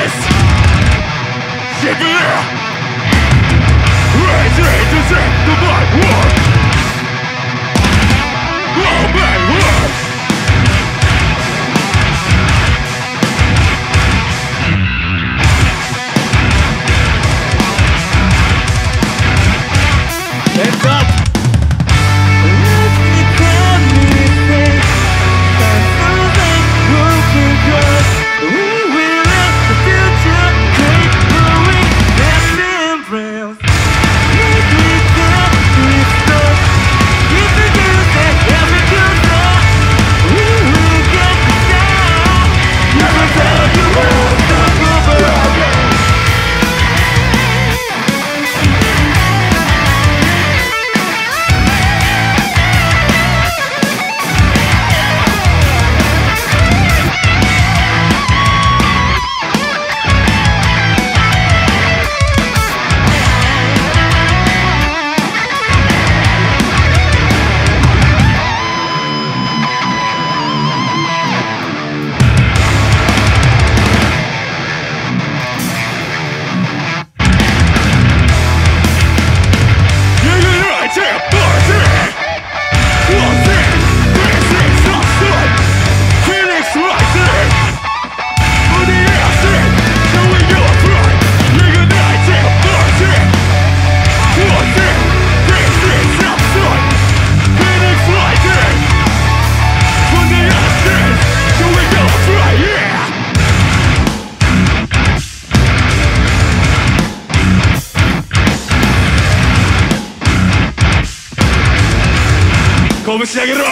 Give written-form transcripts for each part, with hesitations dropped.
拳上げろ。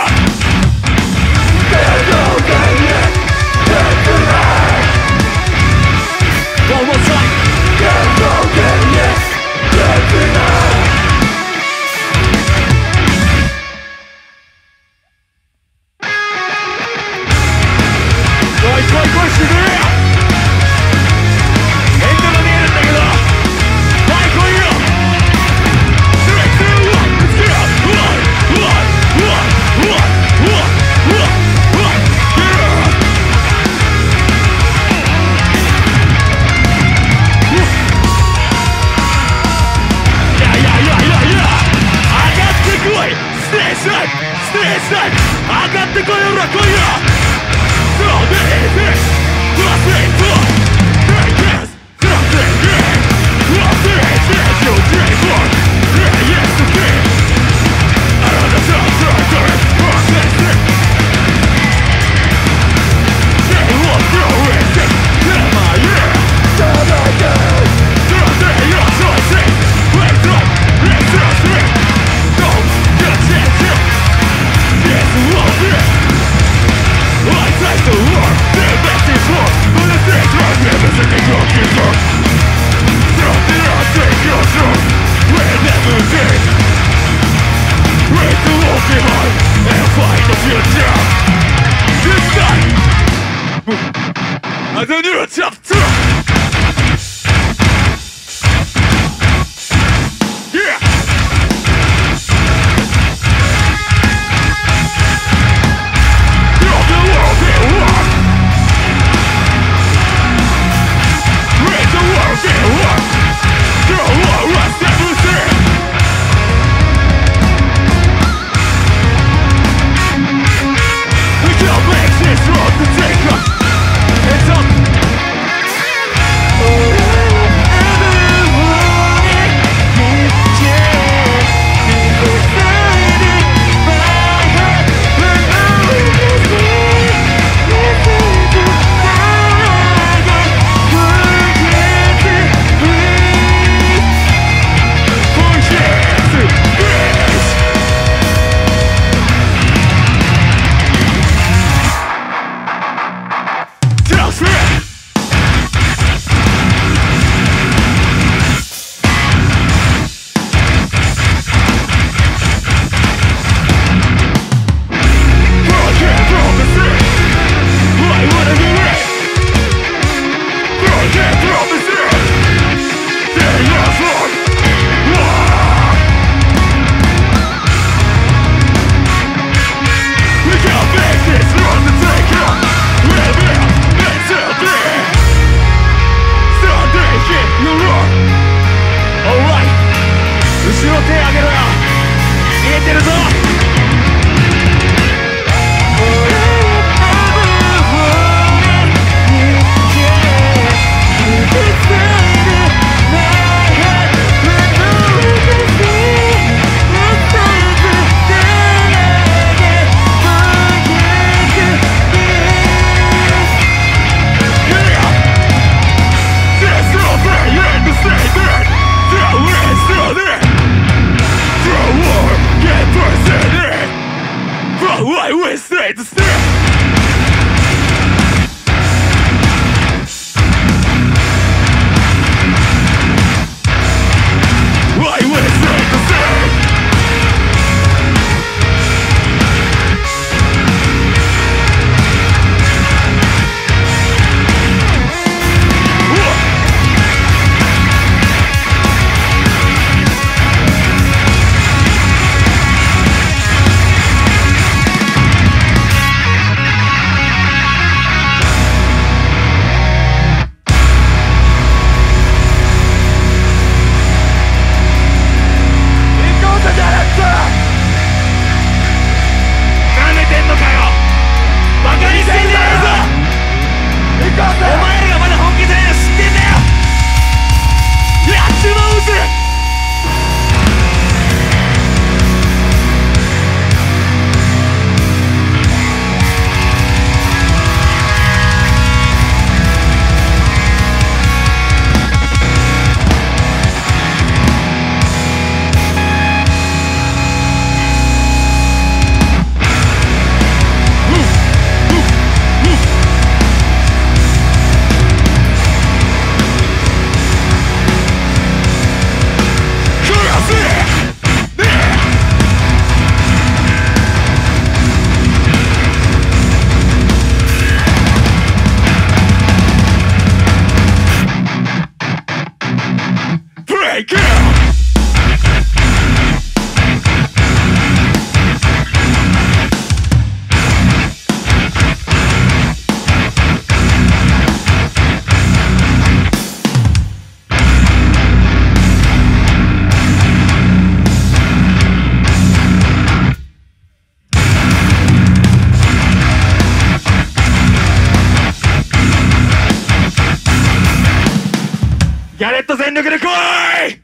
ギャレット全力で来い。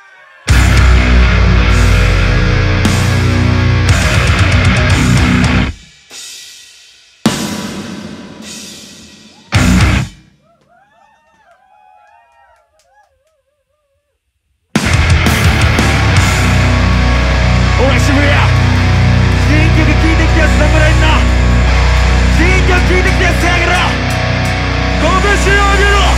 俺渋谷、新曲聴いてきたやつ侍にな、新曲聴いてきたやつ手あげろ、拳を上げろ、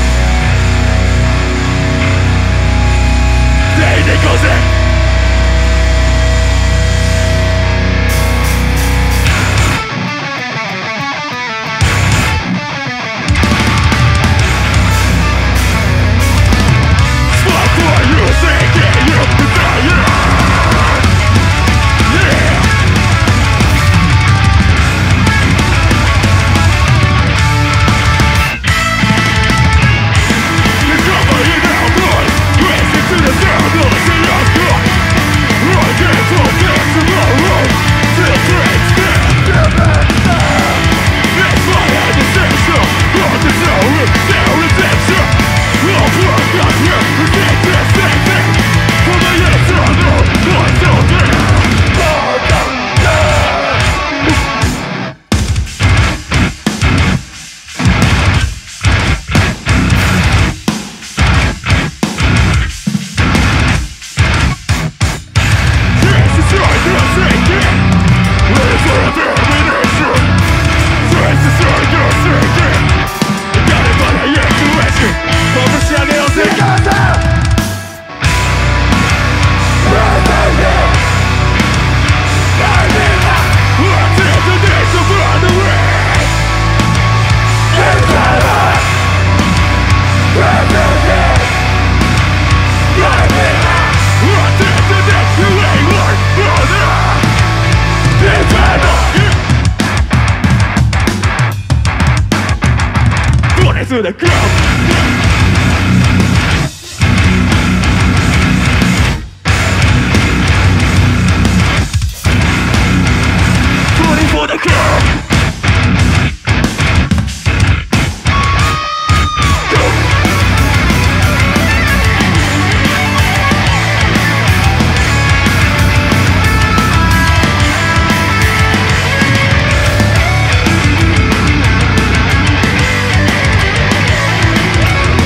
全員で行こうぜ。To the crowd. 「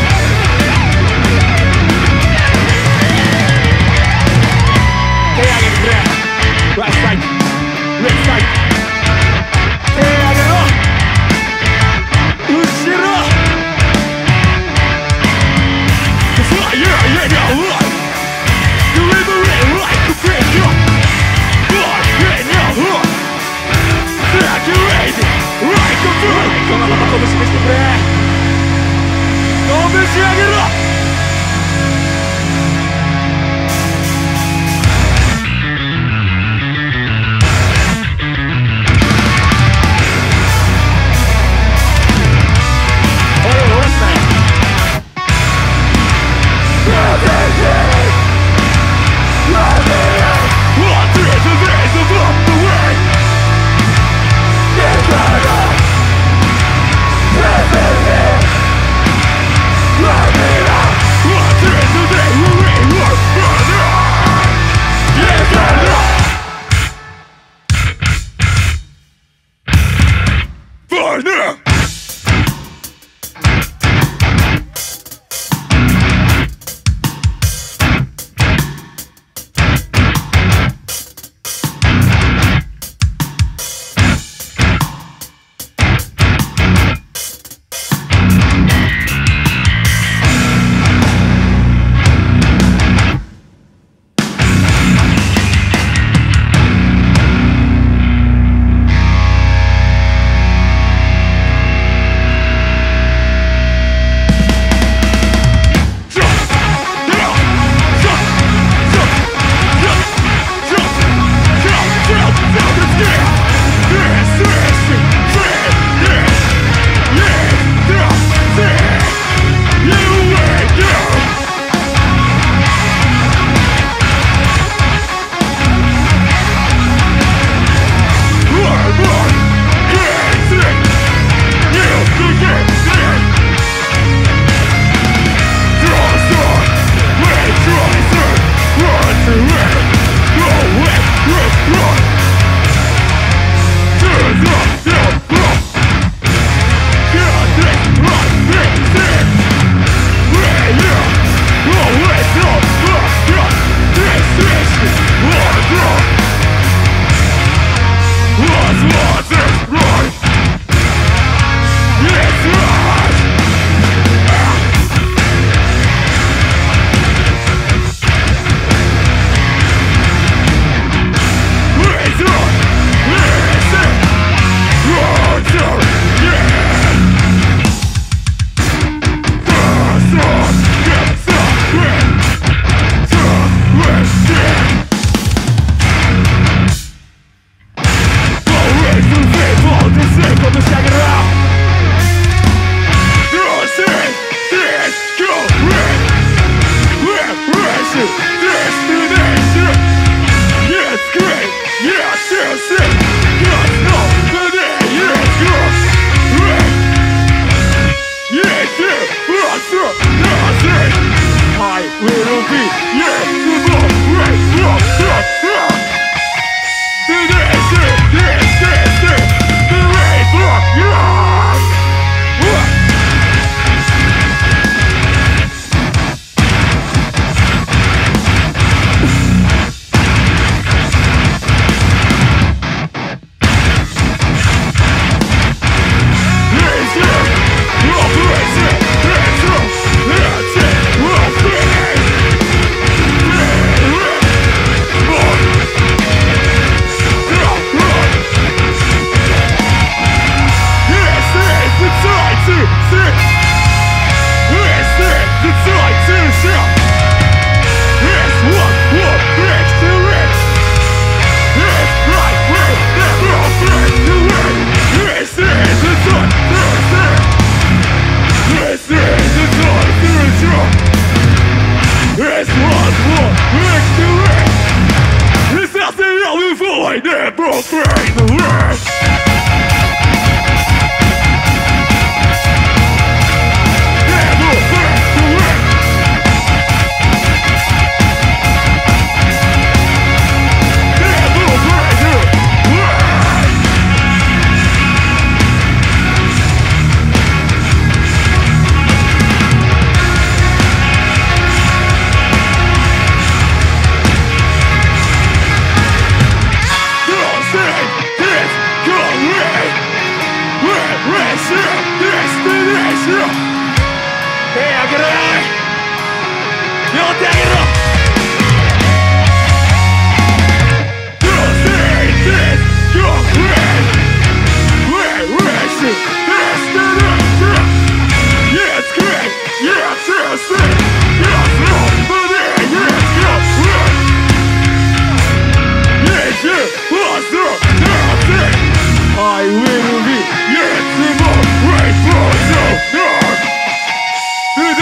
しろ。手あげろ。両手あげろ。I will be yet more grateful to God. Don't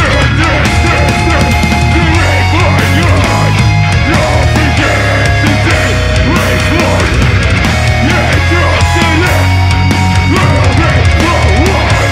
forget today, grateful. Yeah, just a little bit forward.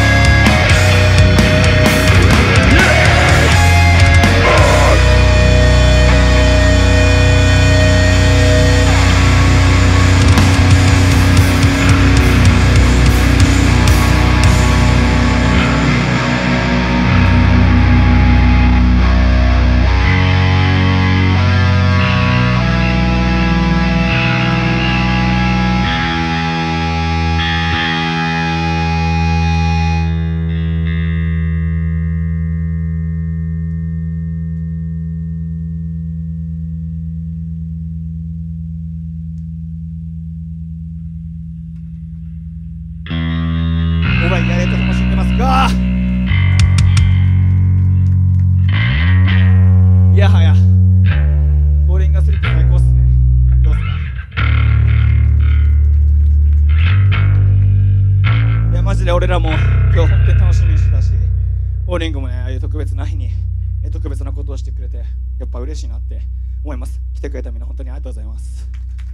オーライやれと楽しんでますか。いやはやボーリングがするって最高っすね。どうっすか。いやマジで俺らも今日本当に楽しみにしてたし、ボーリングもねああいう特別な日に特別なことをしてくれてやっぱ嬉しいなって思います。来てくれたみんな本当にありがとうございます。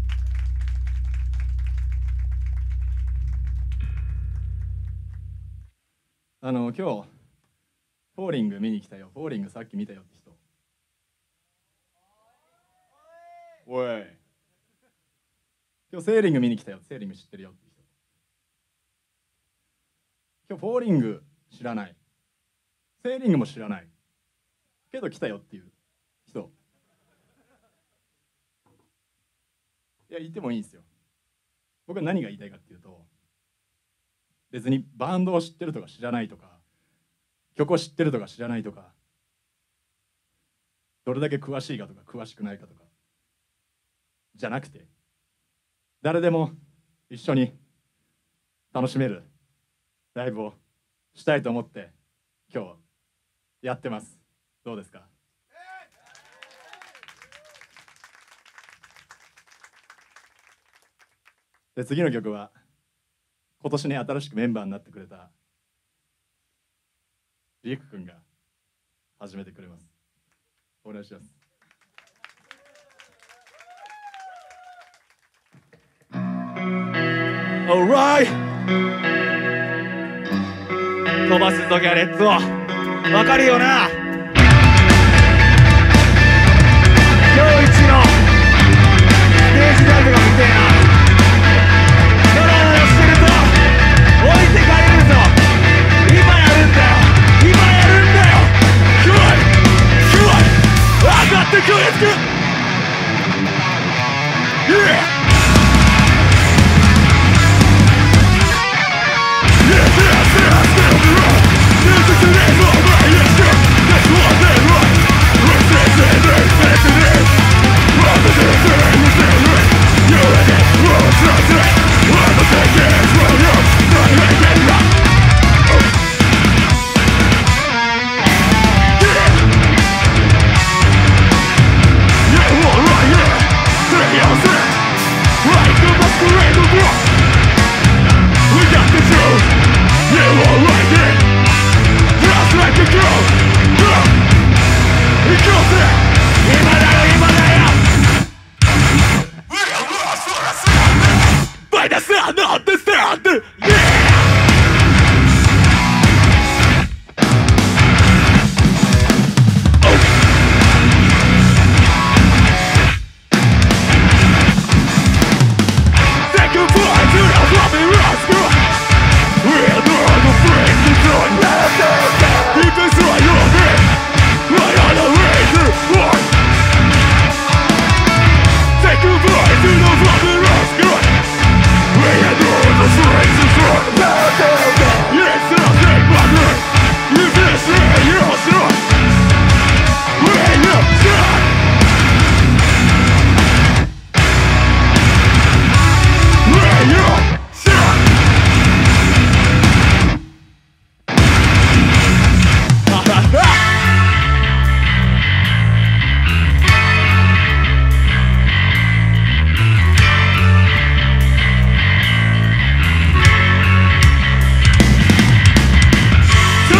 今日フォーリング見に来たよ。フォーリングさっき見たよって人。おい。今日セーリング見に来たよ。セーリング知ってるよって人。今日フォーリング知らない。セーリングも知らない。けど来たよっていう人。いや言ってもいいんですよ。僕は何が言いたいかっていうと、別にバンドを知ってるとか知らないとか、曲を知ってるとか知らないとか、どれだけ詳しいかとか詳しくないかとかじゃなくて、誰でも一緒に楽しめるライブをしたいと思って今日やってます。どうですか。で次の曲は今年ね新しくメンバーになってくれたリク君が始めてくれます。お願いします。 Alright! 飛ばすぞギャレッツをわかるよな。今日一のステージライブが見てえな。ノラノラしてると置いてかれるぞ。今やるんだよ。今やるんだよ。来い来い上がってくれつく。You're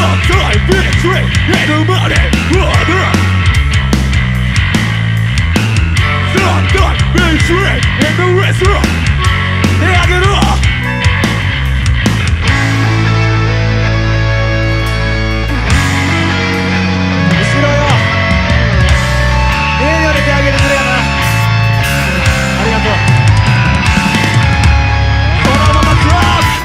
Sometime victory in the money order. Sometime victory in the restaurant. 手上げろ後ろよ手上げてくれやなありがとうこのままクロス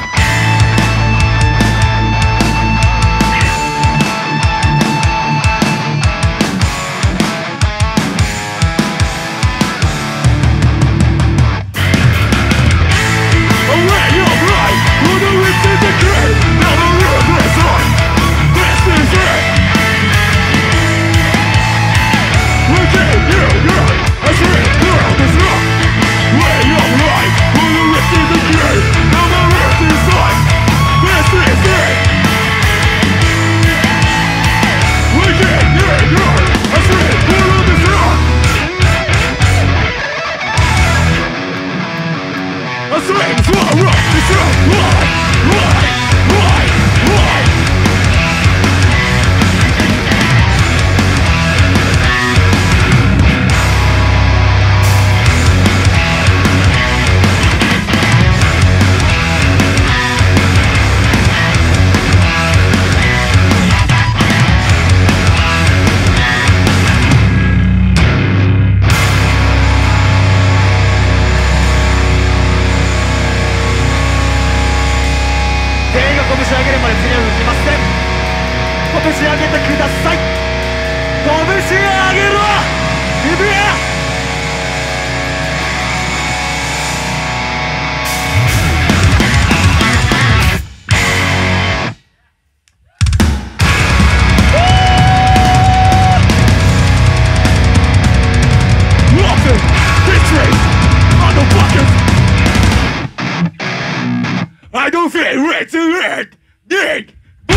I don't feel right to it. Dig.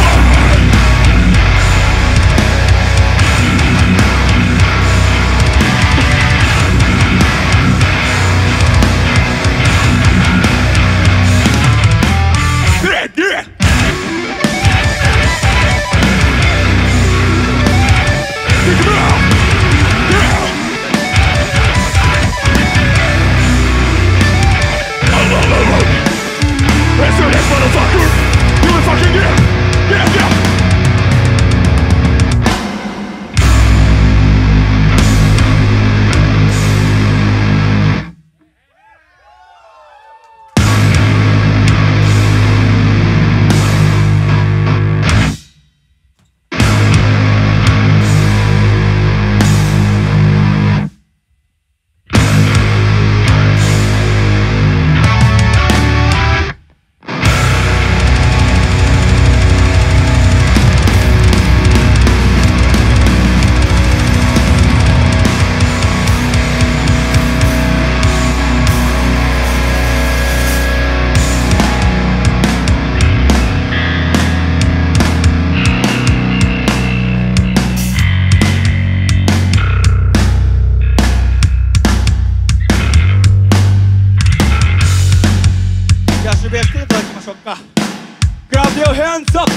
Grab your hands up.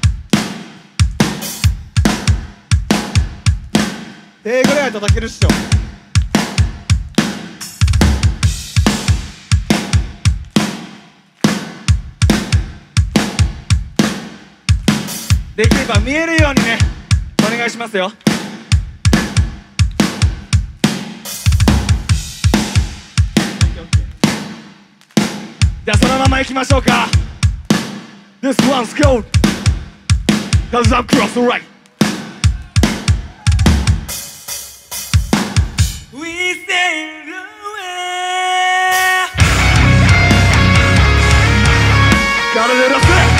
手ぐらい叩けるっしょ。できれば見えるようにねお願いしますよ。じゃあそのまま行きましょうか。This one's cold, cause I'm cross the right. We sailed away. Gotta let us in.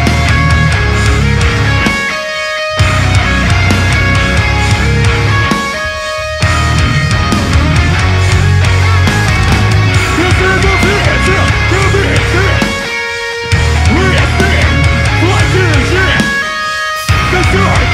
This is the future, the future. We are free, what is it? The story.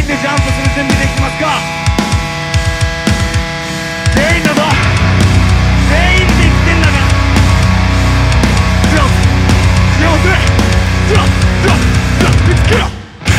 でジャンプする準備できますか？全員だぞ、全員って言ってんだから強く強く強く強く強く見つけろ。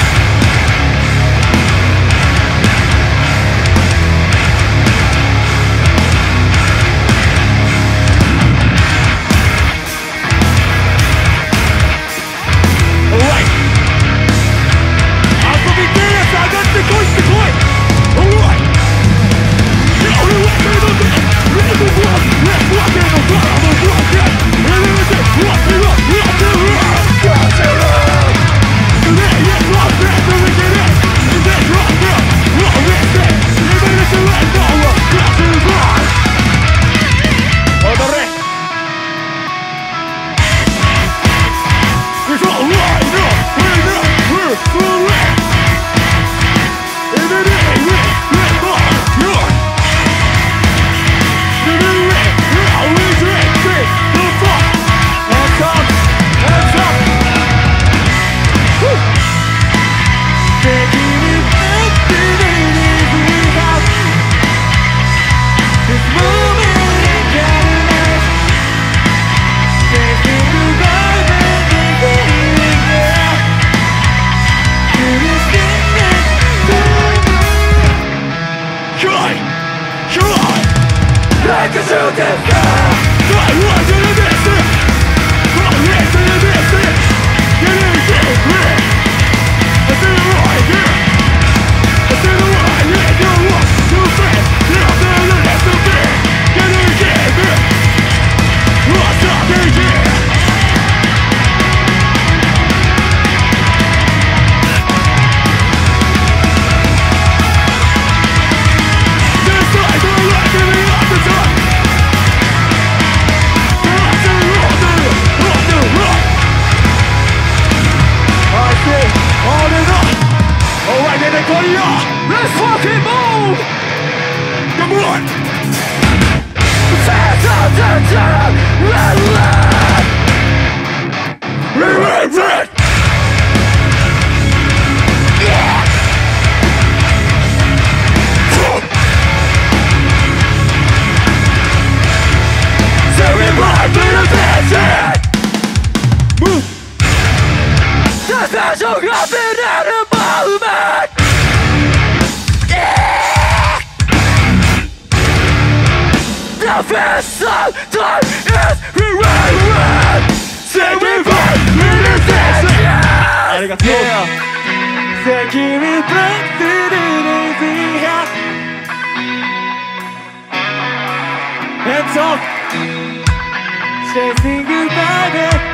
ありがとう。Hands up, chasing goodbye,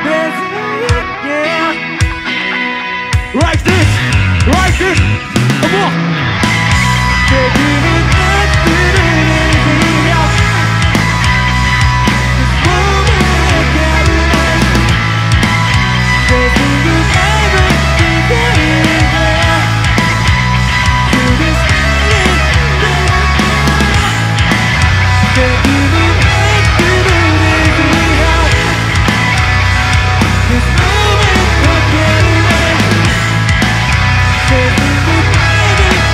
yeah. Like this, like this, come on. Taking it back to the easy, yeah. This moment can't relate. Chasing goodbye, yeah. To this feeling, taking it back to the easy, yeah. This moment can't relate. Chasing goodbye,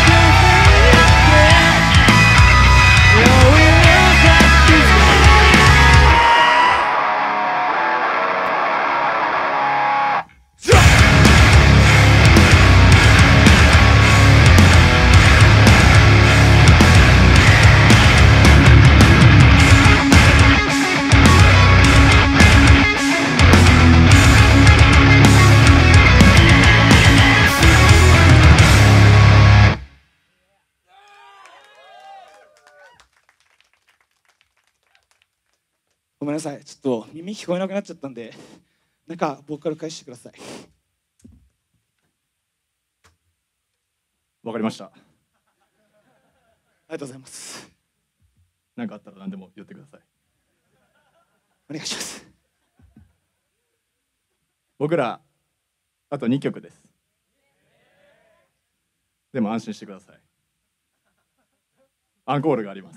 yeah. Yeah, we love that thisごめんなさい、ちょっと耳聞こえなくなっちゃったんで、なんかボーカル返してください。 わかりました。 ありがとうございます。 何かあったら何でも言ってください。 お願いします。 僕らあと2曲です。でも安心してください。アンコールがあります。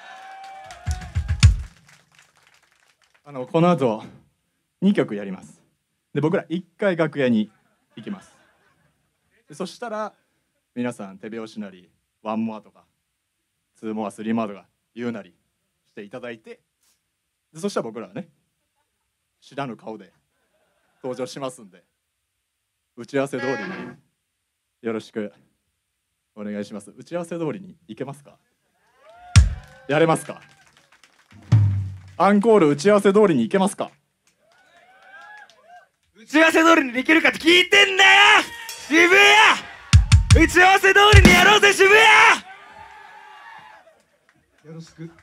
この後2曲やります。で僕ら1回楽屋に行きます。でそしたら皆さん手拍子なりワンモアとかツーモアスリーモアとか言うなりしていただいて、でそしたら僕らはね知らぬ顔で登場しますんで、打ち合わせ通りによろしくお願いします。打ち合わせ通りに行けますか？やれますか？アンコール打ち合わせ通りに行けますか？ 打ち合わせ通りにできるかって聞いてんだよ渋谷。打ち合わせ通りにやろうぜ渋谷。よろしく。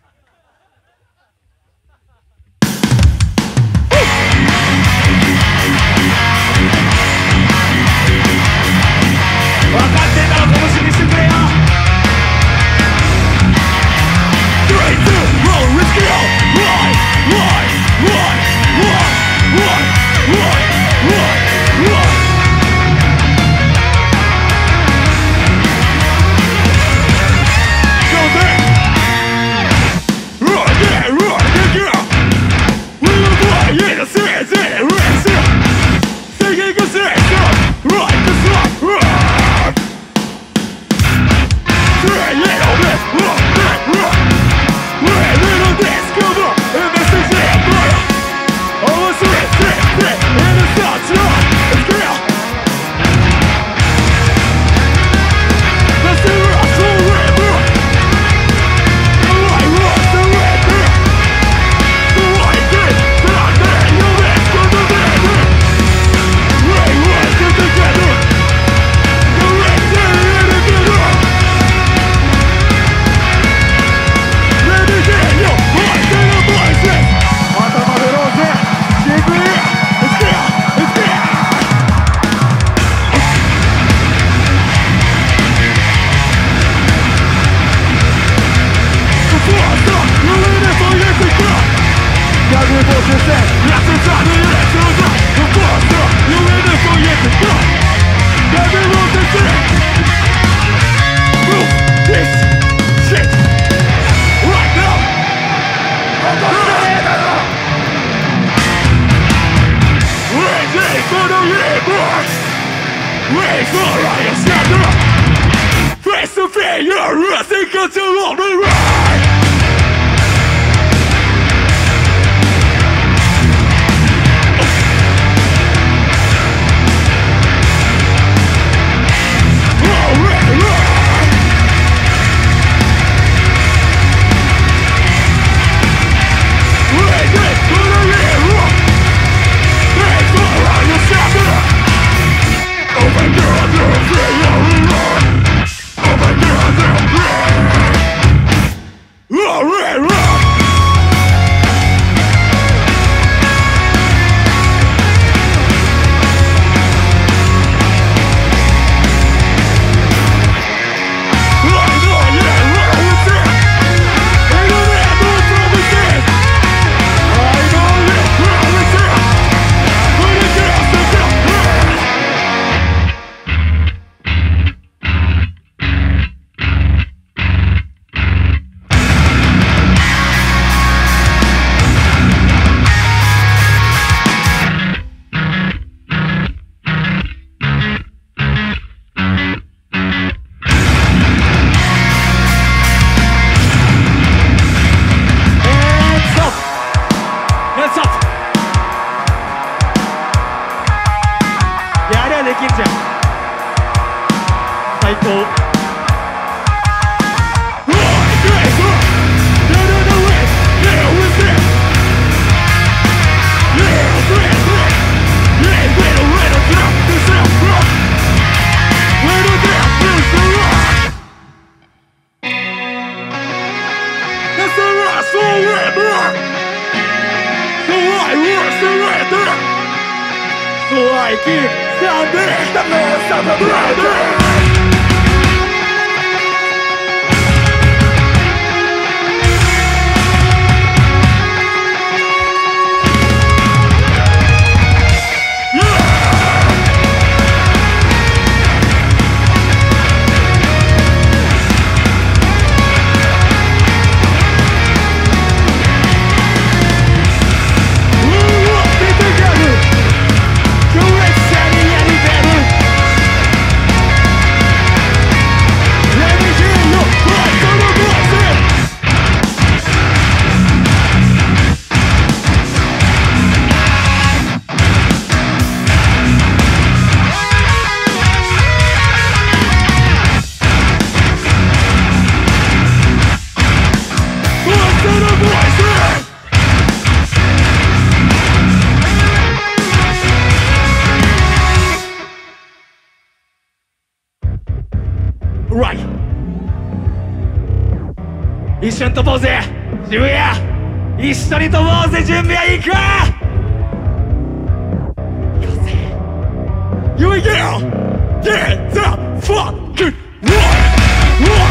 分かってんだろ、拳にしてくれよ。 Go 一緒に飛ぼうぜ渋谷、一緒に飛ぼうぜ。準備はいいか。Here we go! Get the fucking rock!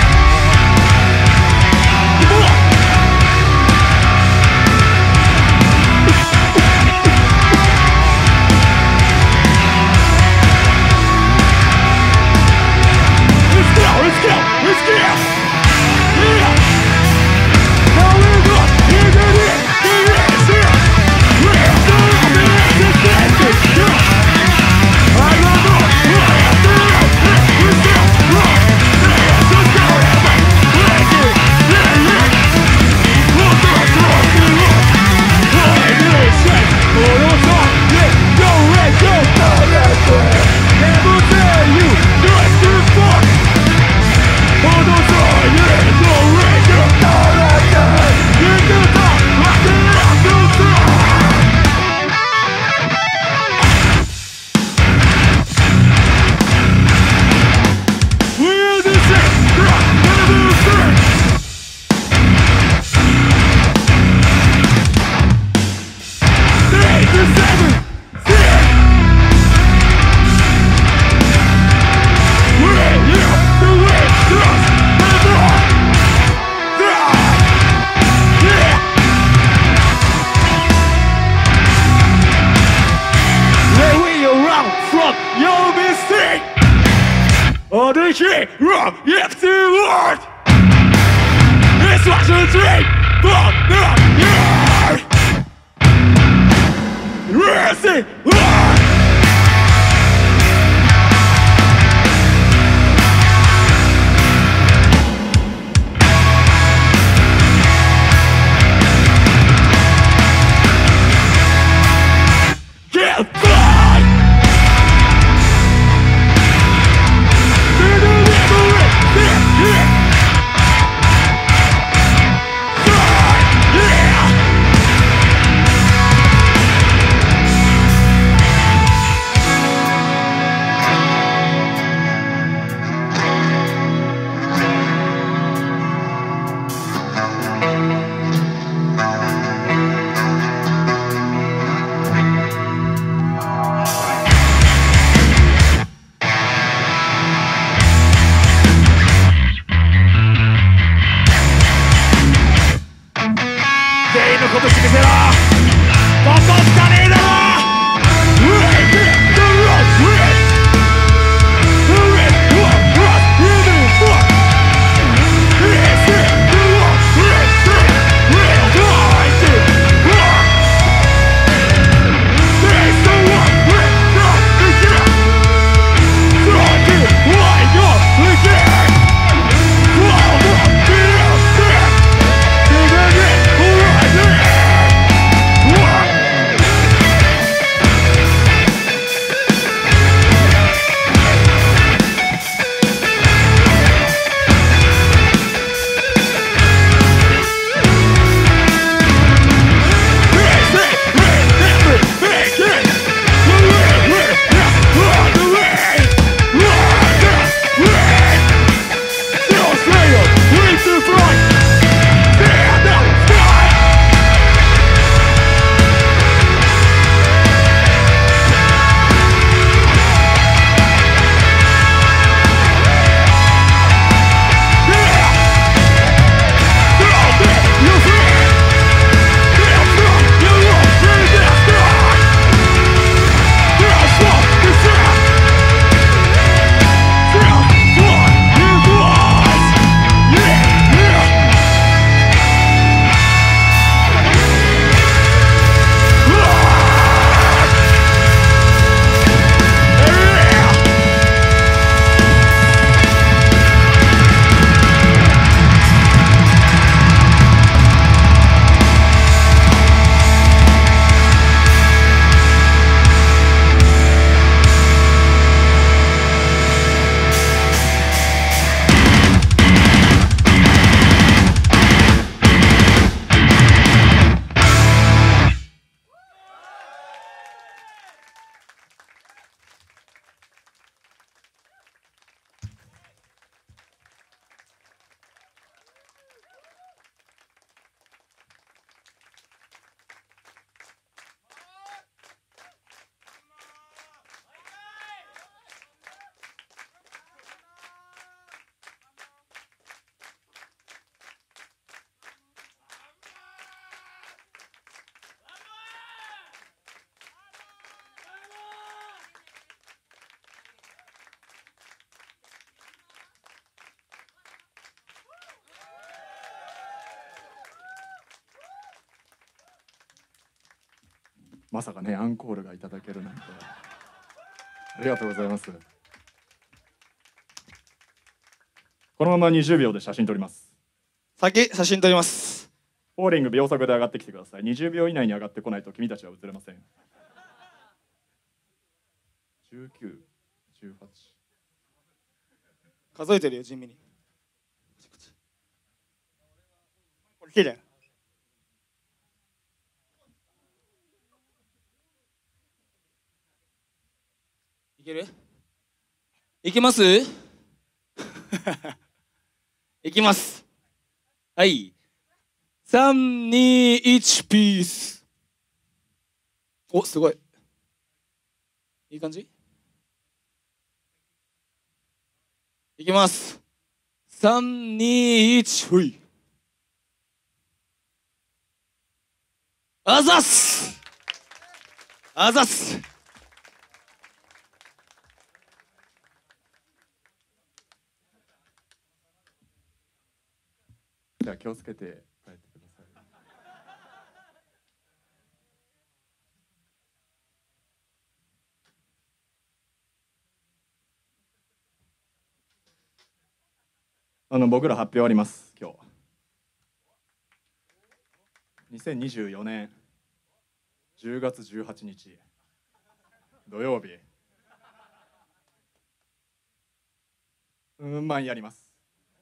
Rock, yes, the word. It's 1, 2, 3, 4, 5, Racing, get fly. まさかねアンコールがいただけるなんてありがとうございます。このまま20秒で写真撮ります。 先写真撮ります。 ポーリング秒速で上がってきてください。20秒以内に上がってこないと君たちは映れません。19、18。 数えてるよ地味に。これ綺麗。いける？いけます？いきます。はい。3、2、1、ピース。お、すごい。いい感じ？いきます。3、2、1、ほい。あざっす。あざっす。 じゃあ気をつけて帰ってください。僕ら発表あります。今日2024年10月18日土曜日やります。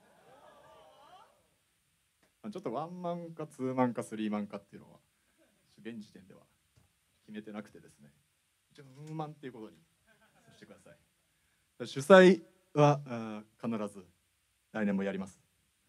ちょっとワンマンかツーマンかスリーマンかっていうのは現時点では決めてなくてですね、ウーマンっていうことにさせてください。主催は必ず来年もやります。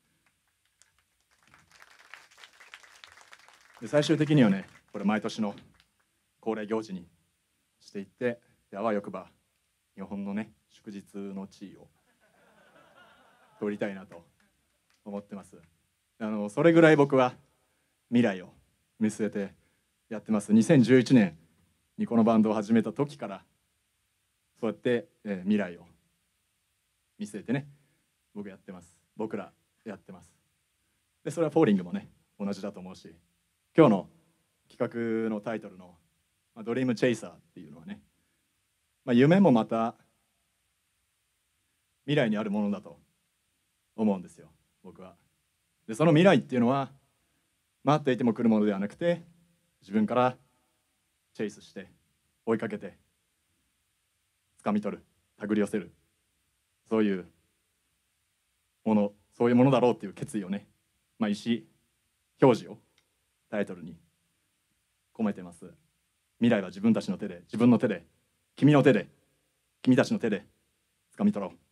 で最終的にはね、これ毎年の恒例行事にしていって、あわよくば日本のね祝日の地位を取りたいなと思ってます。それぐらい僕は未来を見据えてやってます。2011年にこのバンドを始めた時からそうやって、未来を見据えてね僕やってます。僕らやってます。でそれはフォーリングもね同じだと思うし、今日の企画のタイトルの「ドリームチェイサー」っていうのはね、夢もまた未来にあるものだと思うんですよ僕は。でその未来っていうのは待っていても来るものではなくて、自分からチェイスして追いかけて掴み取る、手繰り寄せる、そういうものだろうっていう決意をね、意思表示をタイトルに込めてます。未来は自分たちの手で、自分の手で、君の手で、君たちの手で掴み取ろう。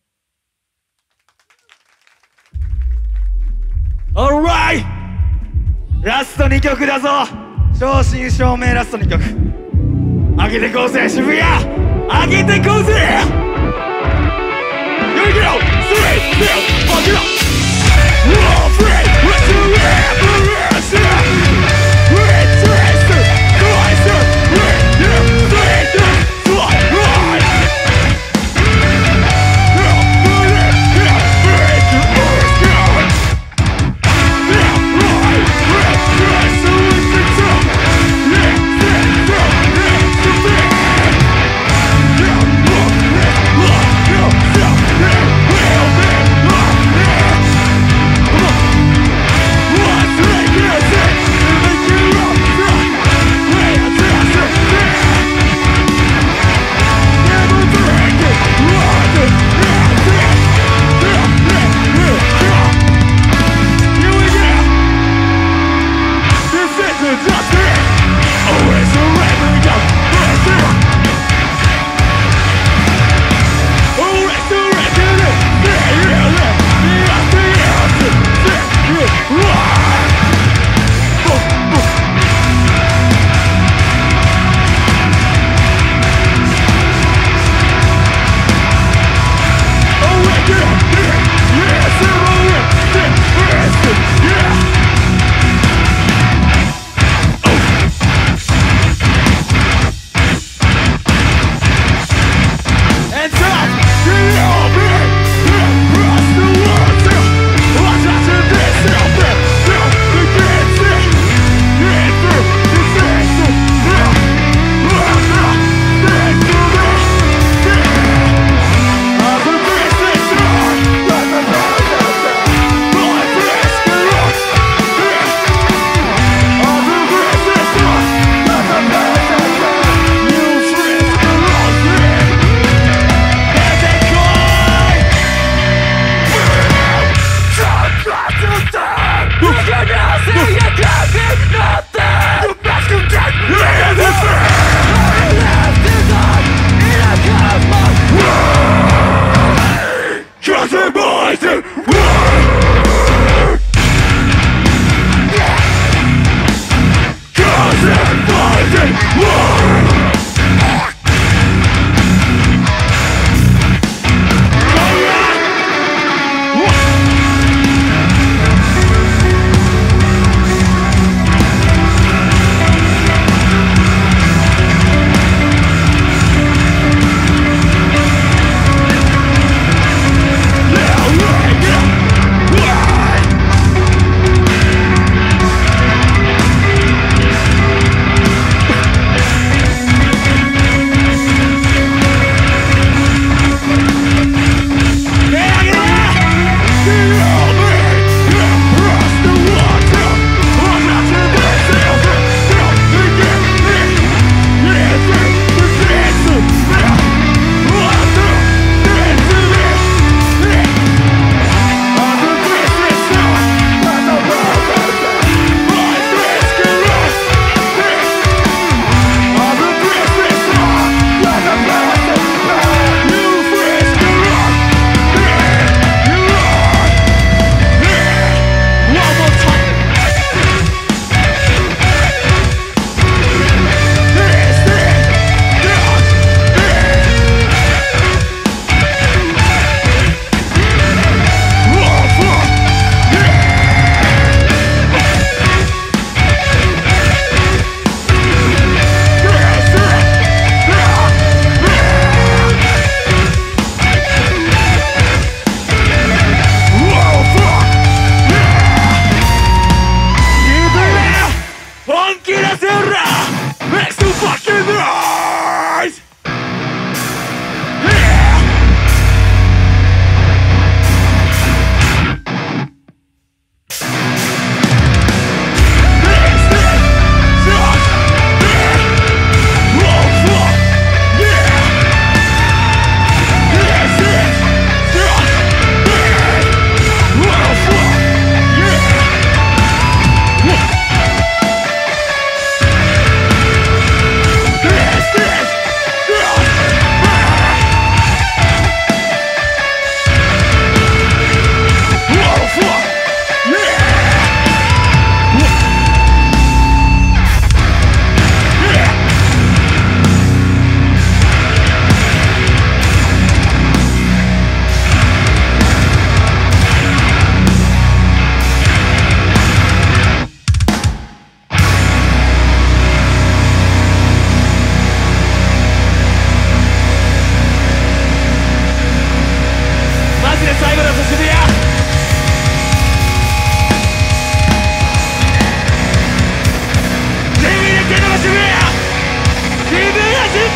オーライ、ラスト2曲だぞ。正真正銘ラスト2曲上げてこうぜ渋谷、上げてこうぜ。よいけよ、スリー、フィー、ファキラウォーフリー、レッツウェーブレスレッツレッツクライスレッツレッツフライライ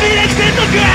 履歴戦闘か。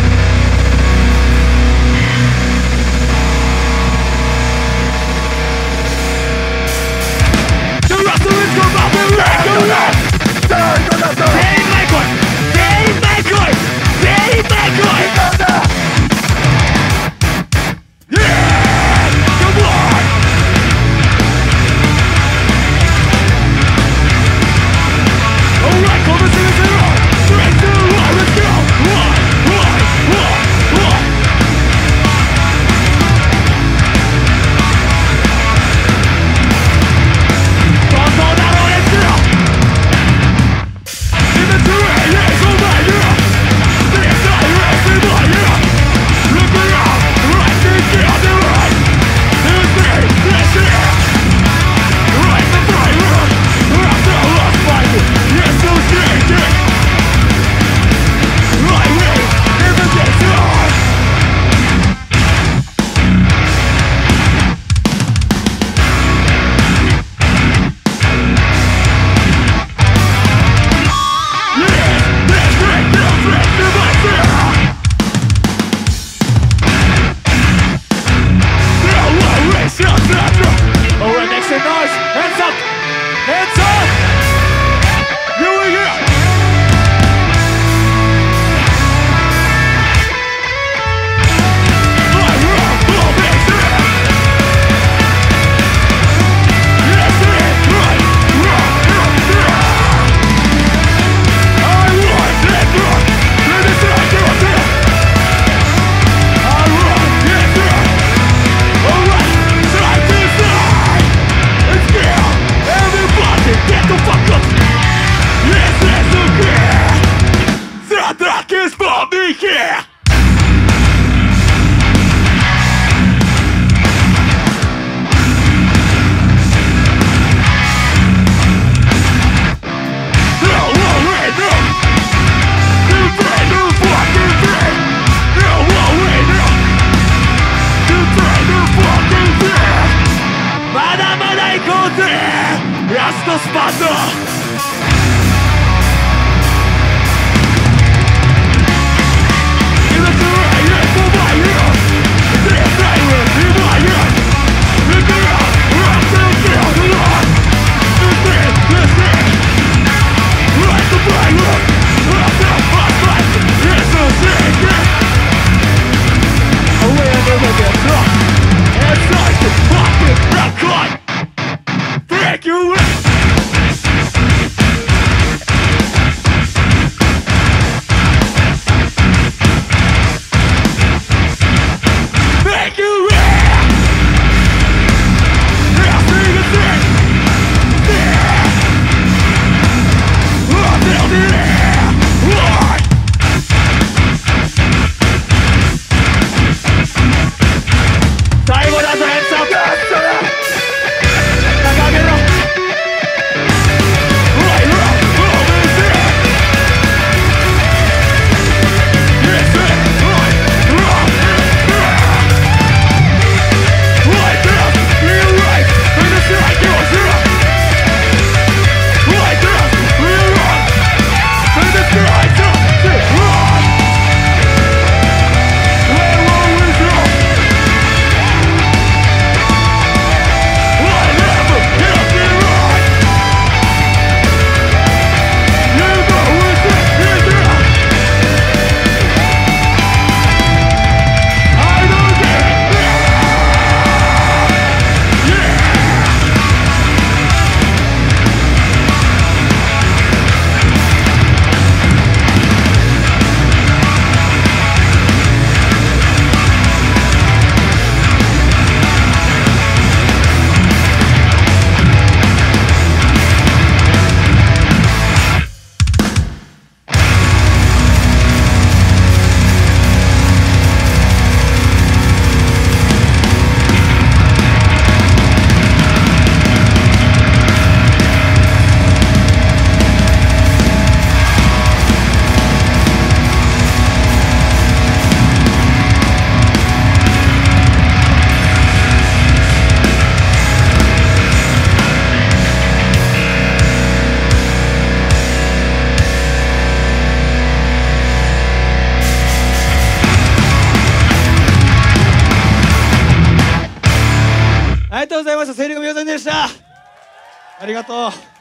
ラストスパート。 ございました。セーリング明星でした。ありがとう。